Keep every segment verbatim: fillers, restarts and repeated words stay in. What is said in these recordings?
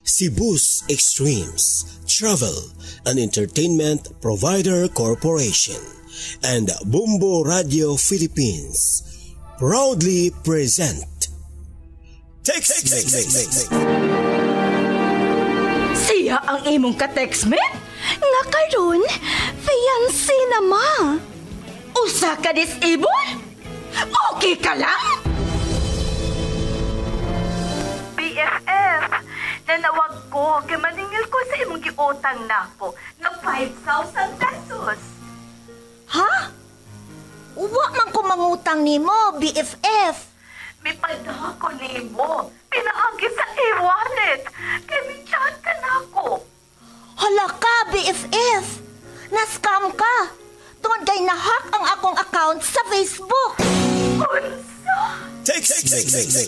Cebu's Extremes Travel and Entertainment Provider Corporation and Bumbo Radio Philippines proudly present TextMate. Siya ang imong ka-textmate? Nga karon, fiancé na ma. Usa ka disable? Okay ka lang? B F F, nanawag ko kay maningil ko sa imong giutang nako na five thousand pesos. Ha? Uwa man ko mangutang nimo, B F F. May padaha ko nimo. Pinaagi sa e-wallet. Kaya may chat ka nako. Hala ka, B F F. Na-scam ka. Tungod kay nahack ang akong account sa Facebook. Unsa? TextMate.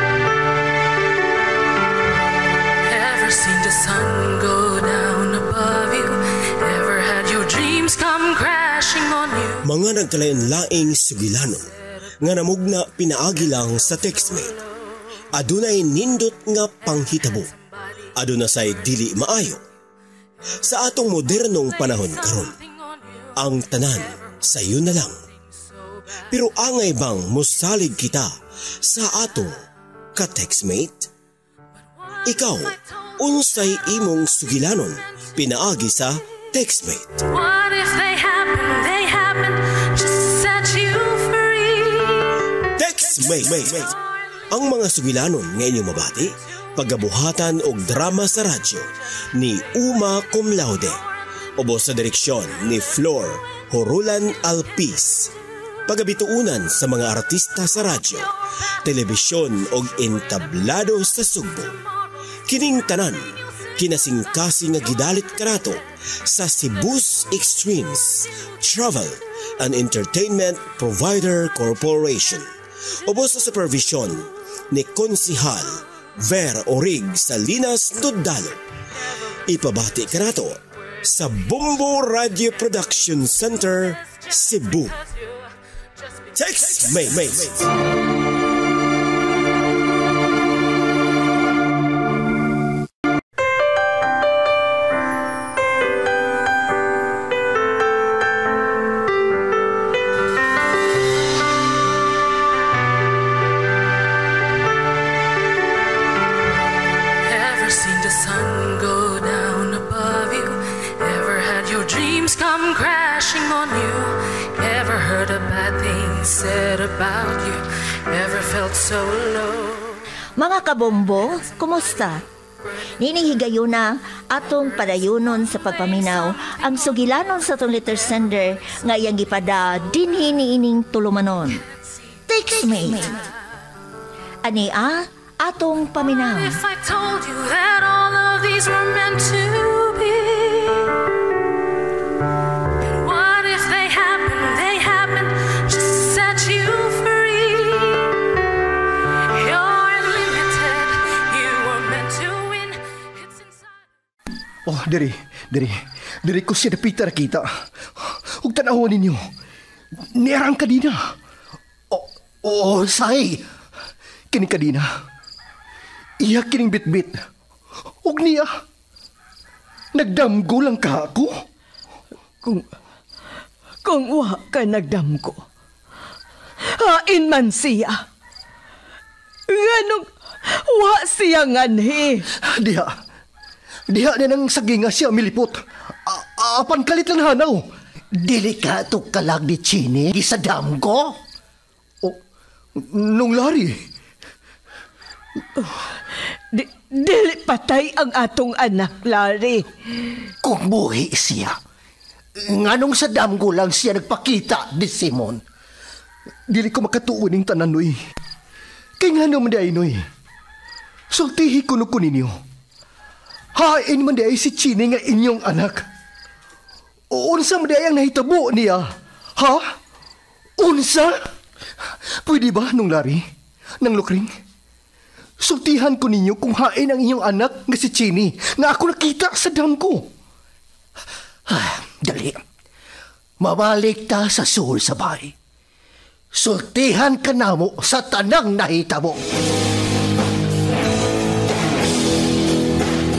Ever seen the sun go down above you? Ever had your dreams come crashing on you? Mga nagkalain-laing sugilanon nga namugna pinaagi lang sa TextMate. Adunay nindot nga panghitabo. Aduna say dili maayo. Sa atong modernong panahon karon, ang tanan sayo na lang. Pero angay bang mosalig kita sa atong ka-TextMate? Ikaw, unsay imong sugilanon pinaagi sa TextMate? What if they happen, they happen just to set you free? TextMate. Ang mga sugilanon nga inyong mabati, pagabuhatan og drama sa radyo ni Uma Cum Laude. Ubos sa direksyon ni Flor Horulan Alpis. Pagabituunan sa mga artista sa radyo, telebisyon og entablado sa Sugbo. Kining tanan, kinasingkasing nga gidalit kanato sa Cebu's Extremes Travel and Entertainment Provider Corporation. Ubos sa supervision ni Konsihal Ver Orig Salinas Dudalo. Ipabati kanato sa Bumbo Radio Production Center, Cebu. TextMate. Said about you, ever felt so low. Mga kabombo, kumusta? Ninihigayon na atong padayunon sa pagpaminaw ang sugilanon sa atong letter sender nga iyang gipada dinhi niining tulumanon. TextMate. Ani a atong paminaw. If I told you that all of these were meant to be? What if they happen, they happen just to set you free? You're limited, you were meant to win. It's inside. Oh, diri, diri. Diri ko siya napita kita. Huwag tanawin ninyo. Nierang kadina. Oh, oh, say. Kining kadina. Iya kining bitbit. Huwag niya. Nagdamgo lang ka ako. Kung, kung wa ka nagdamgo, hain man siya. Ganong wa siya nganhi. Diha. Diha na nang saginga siya milipot. A- apan kalit lang hanaw. Delikato ka lang ni Chini, di sa damgo? Oh, nung lari. Di, dili patay ang atong anak, Larry. Kung buhi siya, nganong sa damgo lang siya nagpakita di Simon? Dili ko makatuon ng tanan, Noy. Kaya nga naman di ay, Noy. Sultihi ko no ko ninyo. Hain man di ay si Chini nga inyong anak. Unsa man di ay ang nahitabo niya? Ha? Unsa? Pwede ba, nung lari? Nang lukring? Sultihan ko ninyo kung hain ang inyong anak nga si Chini nga ako nakita sa damgo. Ah, dali. Mabalik ta sa sul sa bahay. Sultihan ka namo sa tanang nahitabo.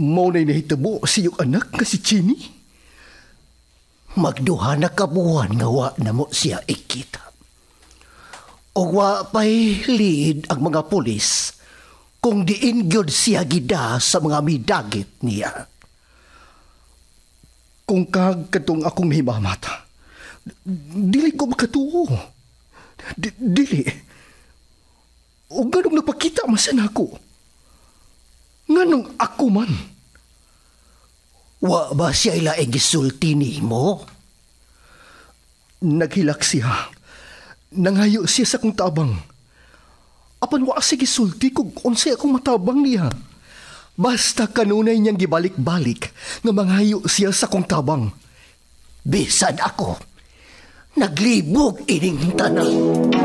Mao na'y nahitabo sa iyong anak nga si Chini? Magduha na kabuhan nga wa na mo siya ikita. O wa pa'y liid ang mga pulis kung diin gyud siya gida sa mga midagit niya. Kung kag katong akong himamata, dili ko makatuo. D- dili. O ganong napakita masan ako. Nganong ako man. Wa ba siya ilaing gisulti nimo? Naghilak siya. Nangayo siya sa kong tabang. Apan wa sige sulti kung unsay akong matabang niya. Basta kanunay niyang gibalik-balik nga manghayo siya sa kong tabang. Bisan ako, naglibog ining tanan.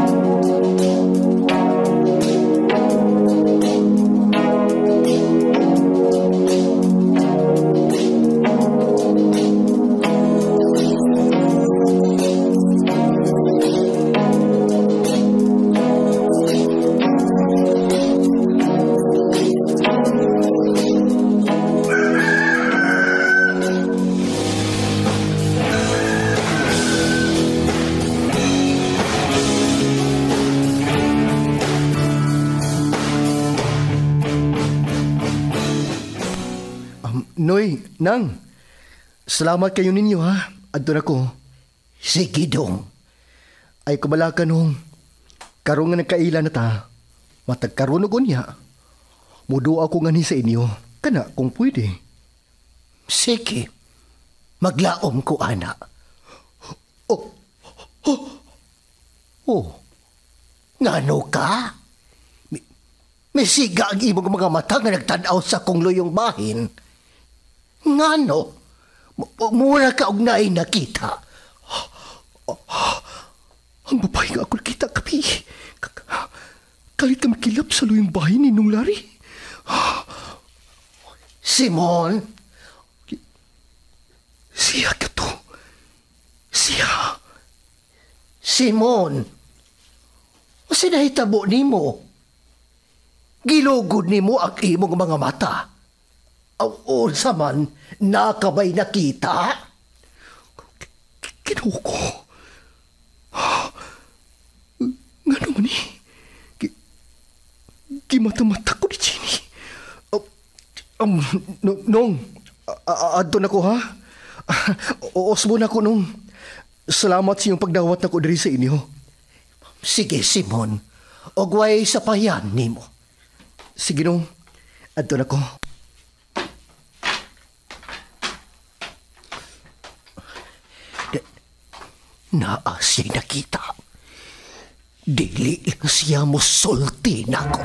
Noy, Nang, salamat kayo ninyo ha. Adto na ko. Sige dong. Ay kumalaka nung karong nga nagkaila na ta. Matagkaroon niya. Mudo ako nga ni sa inyo. Kana kung pwede. Sige. Maglaom ko, ana. Oh. Oh. Oh. Ngano ka? May, may siga ang imong mga mata nga nagtanaw sa kong luyong bahin. Ngano? Mura ka og naay nakita. Ang babae nga ako nakita kapi. Kalit ka makilap sa luyong bahay ni Nung Lari. Simon? Siya ka to. Siya. Simon? O sinahitabo ni mo? Gilugod ni mo ang imong mga mata. O sa man, nakabay nakita? Kinuha ko. Nga naman eh. Kimata-mata ko ni Chini. Uh, um, no, nung, adto na ko ha? Oos mo na ko nung. Salamat sa iyong pagdawat na ko diri sa inyo. Sige, Simon. Ogway sa payan ni mo. Sige nung, adto na ko. Naa siya nakita. Dili lang siya mo sulti na ko.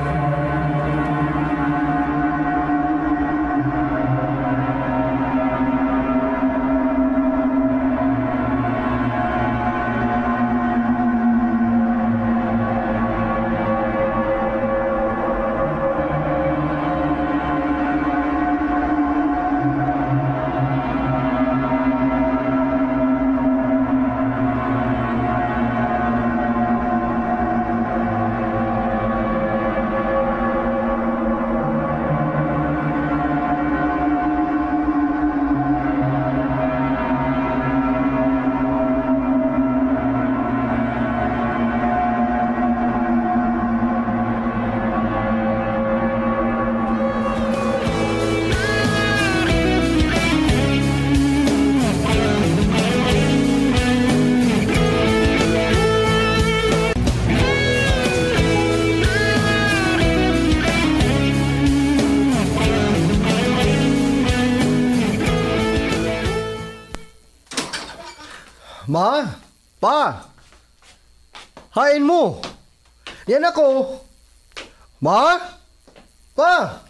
Ma, pa, hain mo. Yan ako. Ma, pa.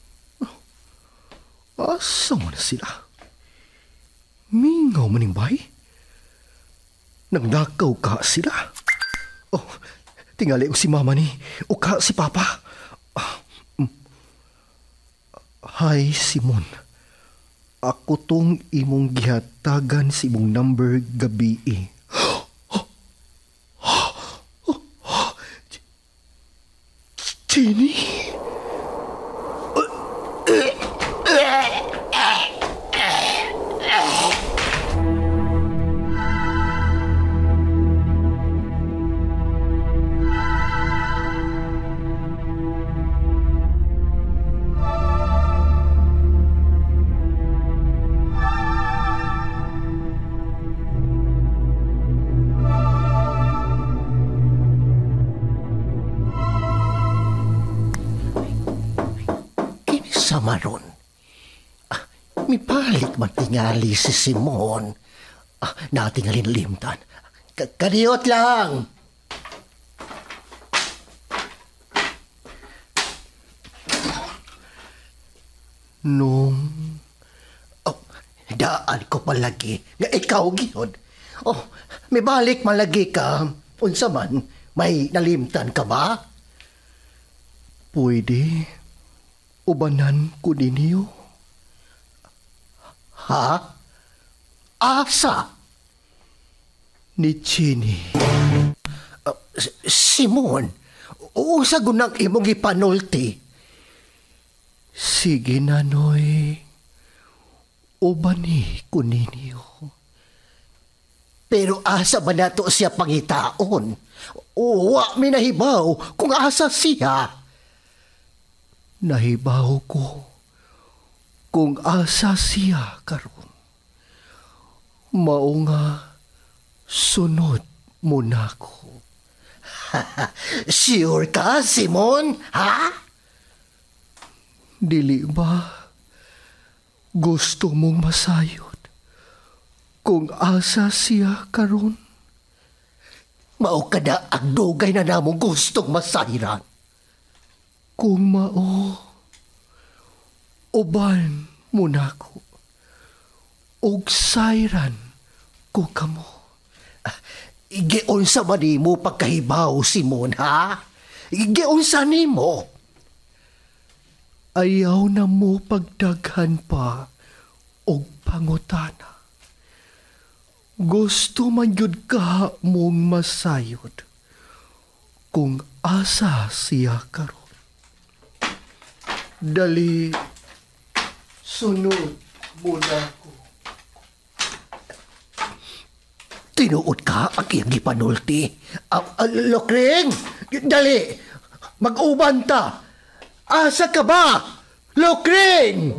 Asa mo na sila? Mingaw maning bay? Nagdakaw ka sila? Oh, tingali ko si mama ni o ka si papa. Hi, Simon. Ako tong imong gihatagan si imong number gabi eh. Jenny? maron. Ah, mipalik man tingali si Simon. Ah, natingalin limtan. K- Kadiyot lang! Nung... Oh, daan ko palagi nga ikaw gihod. Oh, may balik malagi ka. Unsa man, may nalimtan ka ba? Pwede. Ubanan ko ninyo. Ha? Asa? Ni Chini. Uh, Simon, usa gunang imong ipanulti. Sige, Nanoy. Ubani ko ninyo. Pero asa ba nato siya pangitaon? Wa mi nahibaw kung asa siya. Nahibaw ko kung asa siya karon. Mao nga sunod mo nako. Sure ka, Simon? Ha? Dili ba gusto mong masayod kung asa siya karon? Mao kada ang dugay na namong gustong masayran. Kung mao, uban mo nako, og sayran ko kamo. Giunsa man nimo pagkahibaw, Simon, ha? Giunsa nimo? Ayaw na mo pagdaghan pa og pangutana. Gusto man yun ka mong masayod kung asa siya karon. Dali, sunod mo na ko. Tinuod ka ang iyang gipanulti. Uh, uh, Lokring! Dali! Mag-uban ta! Asa ka ba? Lokring!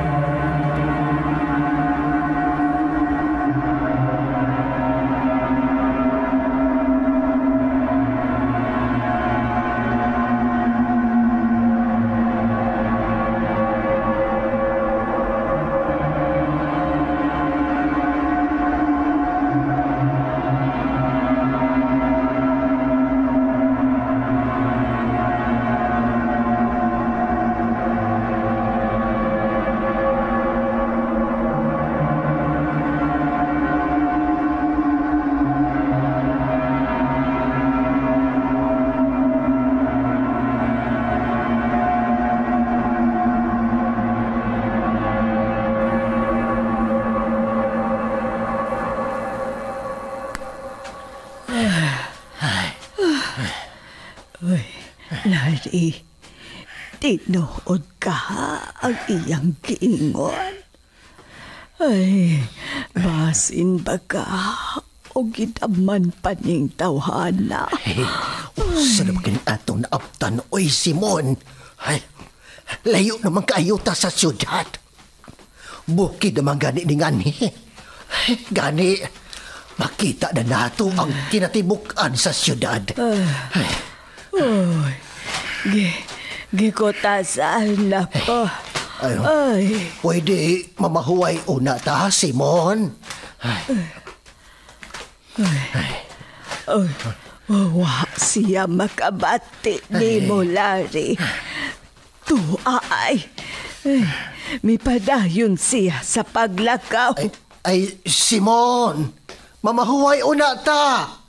Lari, tinuod ka ang iyang giingon. Ay, basin ba ka o gidaman pa ning tawhana? Ay, usa na maging atong naabtan, oy Simon. Ay, layo naman kaayuta sa syudad. Bukid naman gani ni ngani. Ay, gani, makita na nato ang kinatibukan sa syudad. Ay, Uy, gi, gikotasan na ko. Ay, Ay, pwede mamahuway una ta, Simon. Ay, Uy, wa siya makabati ni mo, Lari. Tuay. Ay, mipadayon siya sa paglakaw. ay, ay, Simon, mamahuway una ta.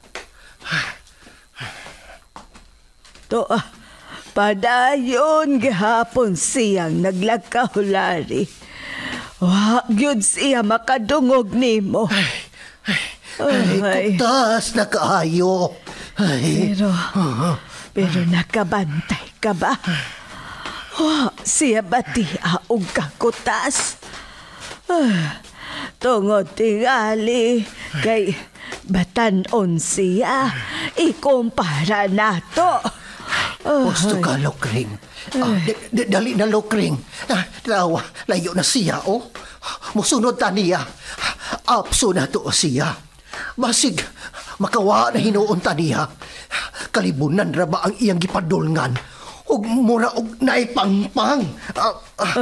To, ah, padayon gihapon siyang naglakaw, Lari. Wa gyud siya makadungog nimo. Ay, Ay, kutas na kaayo. Ay, pero, pero nakabantay ka ba? Wa siya bati aog kakutas. Ah, tungod tingali kay batanon siya. Ikumpara nato. gusto ka, Lokring. Ah, d- d- dali na, Lokring. Ah, lawa, layo na siya, oh. Musunod ta niya. Apso na to siya. Basig, makawa na hinuon ta niya. Kalibunan ra ba ang iyang gipadulngan? ug mura og naipangpang. Ah, ah.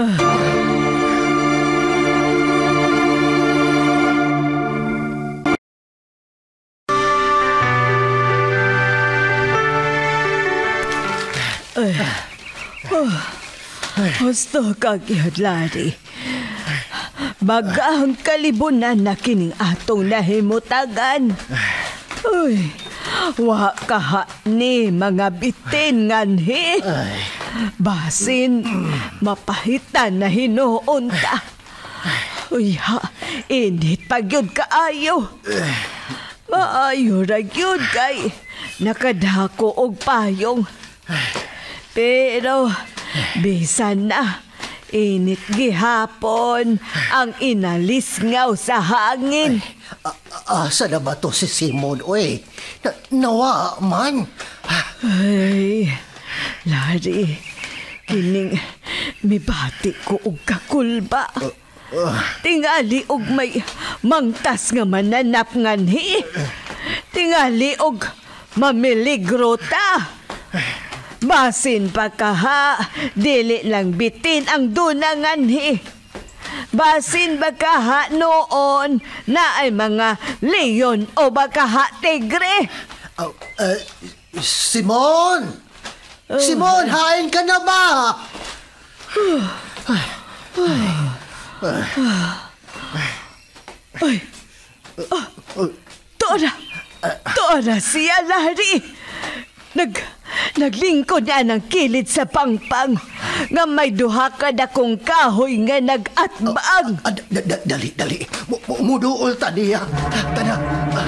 Ay. Oh. Gusto ka gyud, Larry. Bagang kalibunan na kining atong nahimutagan. Uy, wa kaha ni mga bitin nganhi. Basin, mapahitan na hinuon ta. Uy ha, init pa gyud kaayo. Maayo ra gyud kay nakadako og payong. Pero, bisan na, init gihapon ang inalisngaw sa hangin. Asa na ba to si Simon, oy? Na, nawa man. Ay, Larry, kining mibati ko og kakulba. Tingali og may mangtas nga mananap nganhi. Tingali og mamiligro ta. Basin pa kaha, dili lang bitin ang dunanganhi. Basin ba kaha noon na ay mga leon o ba kaha tigre? Uh, uh, Simon! Uh, Simon, hain ka na ba? Ay, uh, Tora! Tora siya, Larry! Nag... Naglingkod na ng kilid sa pangpang nga may duha ka dakong kahoy nga nag-atbang. Uh, uh, uh, d- dali, dali. Muduol ta niya. Tana. Uh.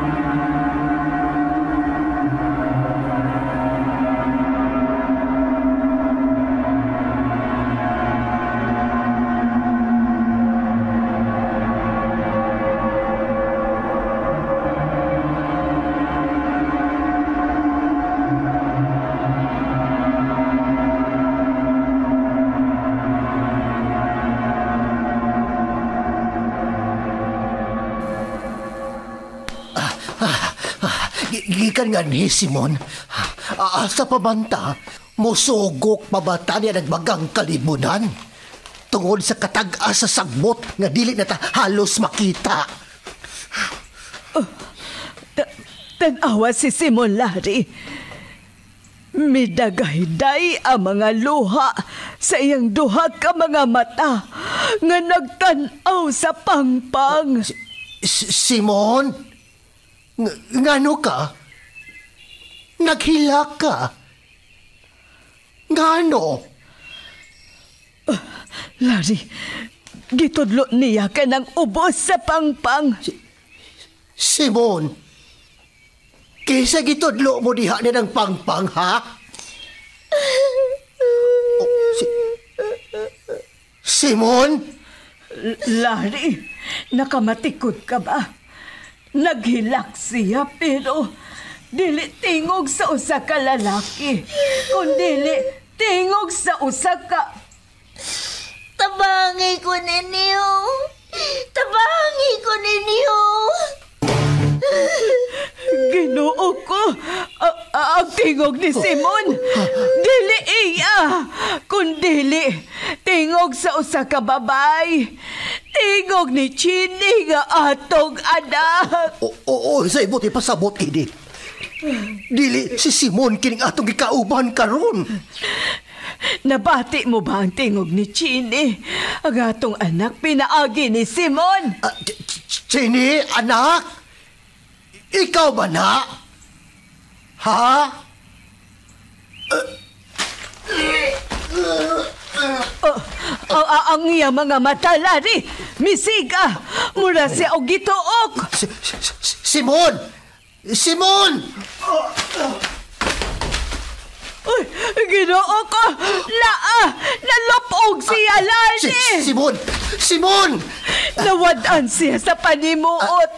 Gikan nga ni Simon, uh, sa pabanta, musugok pabata niya nagbagang kalibunan. Tungod sa katag-asa sa sagbot nga dili na ta halos makita. Uh, ta- Tanawa si Simon, Larry. Midagayday ang mga luha sa iyang duha ka mga mata nga nagtanaw sa pangpang. Si- si- Simon? Ng- ngano ka? Naghila ka? Ngano? Uh, Larry, gitudlo niya ka ng ubos sa pangpang. Si- Simon, kaysa gitudlo mo diha na ng pangpang, ha? Oh, si- Simon? Larry, nakamatikod ka ba? Naghilak siya pero dili tingog sa usa ka lalaki, kundi tingog sa usa ka... Tabangi ko ninyo! Tabangi ko ninyo! Ginoo ko, a- a- ang tingog ni Simon, dili iya, kundi tingog sa usa ka babay. Tingog ni Chini nga atong anak. Oo, oo, sa ibuti pasabot ini. Dili si Simon kining atong gikauban karon. Nabati mo ba ang tingog ni Chini? Ang atong anak pinaagi ni Simon. Uh, Chini, anak? Ikaw ba na? Ha? Uh, uh, uh, ang iya mga mata, Larry, misiga, mura siya og gituok. Si, si, si, Simon! Simon! Uy, ginoo ko, laa, nalupog siya, Larry. Si, Simon! Simon! Nawadaan siya sa panimuot.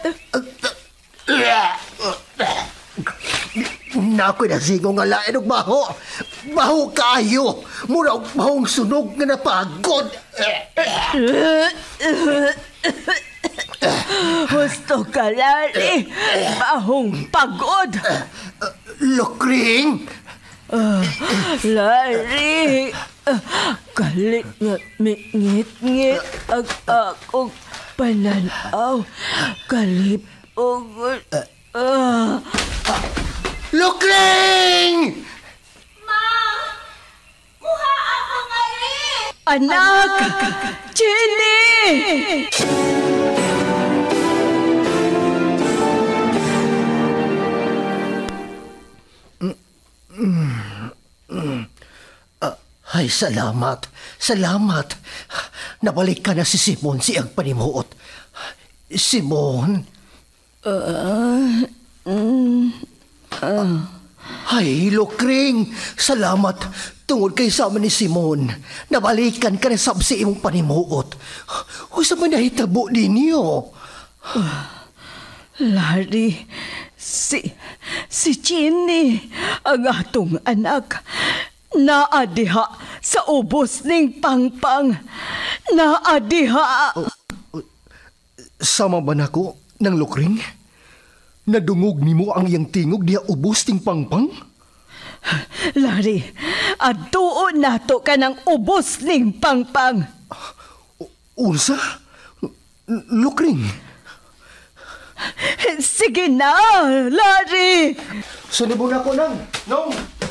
Nako'y nasigo nga lain og baho. Baho kayo. Mura og bahong sunog nga napagod. Gusto ka, Larry, bahong pagod. Lokring, Ah, Larry, ah, kalit nga mingit-ngit ang akong pananaw. Kalipog. Ah. Lukring! Anak! Jenny! Ay, salamat. Salamat. Nabalik ka na si Simon, siyang panimuot. Simon? Uh, mm, uh. Ay, Lukring. Salamat. Tungod kay sama ni Simon. Nabalikan ka na sa si imong panimuot. O sa man nahitabo ninyo? Uh, Larry, si, si Jenny, ang atong anak, naadiha sa ubos ning pangpang. Naadiha. Uh, uh, sama ba nako ng Lukring? Nadungog nimo ang iyang tingog diha ubos ting pangpang? Larry, adtuon nato ka ng ubos ning pangpang. Uh, unsa? Lukring? Sige na, Larry. Sunibon ako nang. Nong!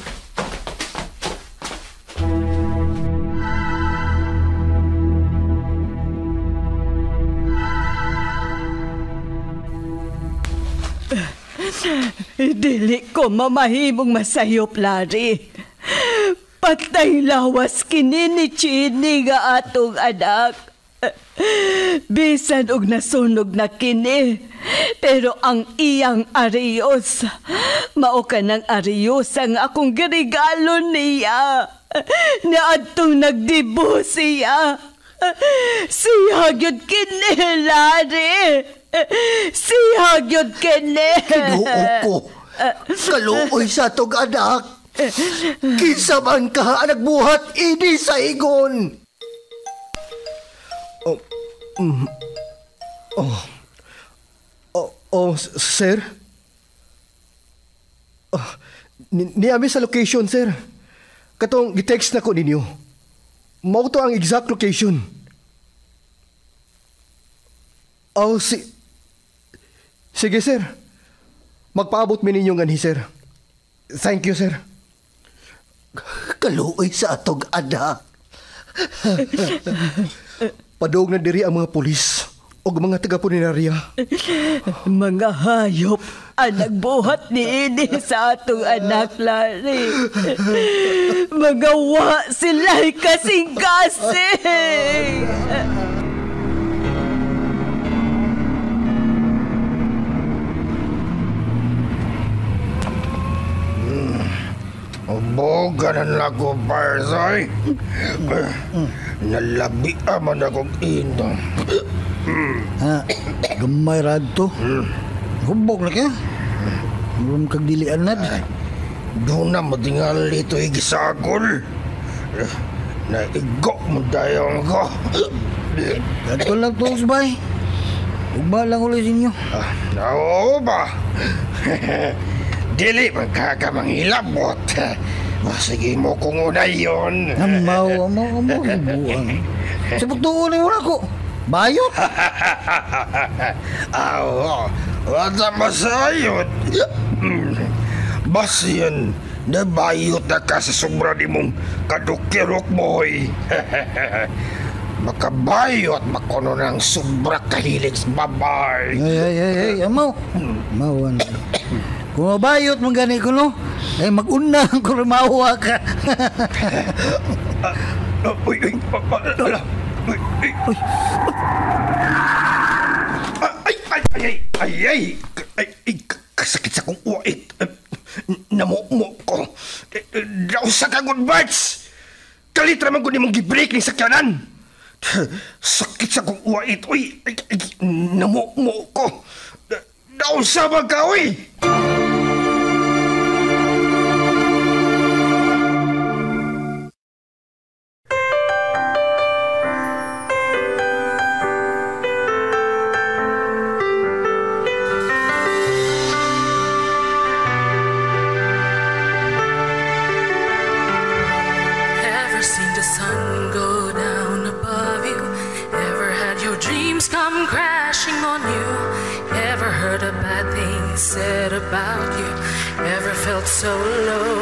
Dili ko mamahimong masayop, Larry. Patay lawas kini ni Chini nga atong anak. Bisan og nasunog na kini, pero ang iyang ariyos, mao ka ng ariyos ang akong regalo niya. Naadtong nagdibo siya. Siya gyud kini, Larry. Siya gyud kini. Hinuo ko. Kaluoy sa tong anak. Kinsa man ka nagbuhat ini sa igon. Oh, mm, oh, oh, oh, sir? Oh, ni, niami sa location, sir. Katong gitext na ko ninyo. Mao to ang exact location. Oh, si... Sige, sir. Magpaabot mi ninyo ngani, sir. Thank you, sir. Kaluoy sa atong anak. Padog na diri ang mga pulis o mga taga-punerarya. Mga hayop ang nagbuhat ni ini sa atong anak, Larry. Mga wa sila'y kasing-kasing. Boganan na ko, Barzay. Nalabi man akong ino. Ha, gamay rad to. Hubog na ka. Huwag kang dilian na. Doon na matingal ito igisagol. Naigo mo dayong ko. Gato lang to, Usbay. Ugba lang ulit inyo. Ah, oo ba? Dili magkakamanghilabot. Sige mo kung una yun. Amaw, amaw, amaw, hibuang. Sa pagtuunin mo na ko. Bayot? Oo, wala masayot. Bas yan, nabayot na ka sa sobra ni mong kadukirok mo'y. Makabayot makono ng sobra kahilig sa babay. Ay, ay, ay, ay, amaw. Amaw, ano. Kung mabayot mong gani ko, no? Ay, mag-unang kung mahuwa ka. Uy, uy, ala. Uy, uy. Ay, ay, ay, ay, ay, ay, ay, ay, kasakit sa kong uwait. Namumo ko. Daw sa kagod bites. Kalitra man ko ni mong gibreak ni sakyanan. Sakit sa kong uwait. Uy, ay, ay, namumo ko. Daw sa ka, uy. heard a bad thing said about you? Ever felt so low?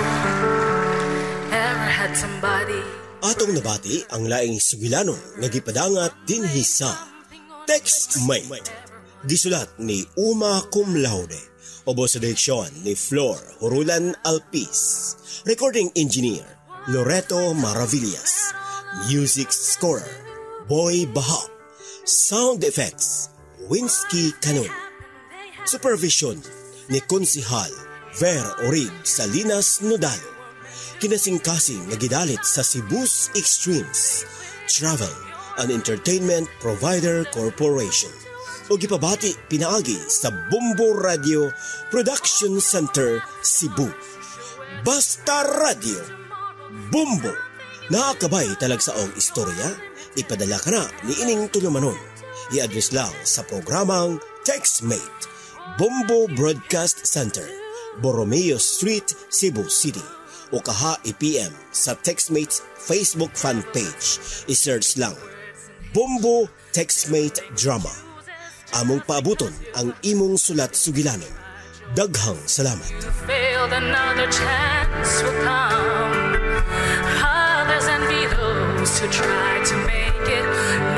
Ever had somebody? Atong nabati ang laing sugilanon nga gipadangat dinhi sa TextMate. Gisulat ni Uma Cum Laude. Ubos sa direksyon ni Flor Hurulan Alpis. Recording engineer Loreto Maravillas. Music scorer Boy Baha. Sound effects Winsky Canon. Supervision ni Konsihal Ver Orig Salinas Nodalo. Kinasingkasing nagidalit sa Cebu's Extremes Travel and Entertainment Provider Corporation. O gipabati pinaagi sa Bumbo Radio Production Center, Cebu. Basta Radio Bumbo. Nakakabay talag sa og istorya, ipadala ka na ni ining tulumanon. I-address lang sa programang TextMate, Bumbo Broadcast Center, Borromeo Street, Cebu City. O kaha i-P M sa TextMate Facebook fan page. I-search lang Bumbo TextMate Drama. Among paabuton ang imong sulat sugilanon. Daghang salamat. Failed, another chance will come. Others envy those who try to make it.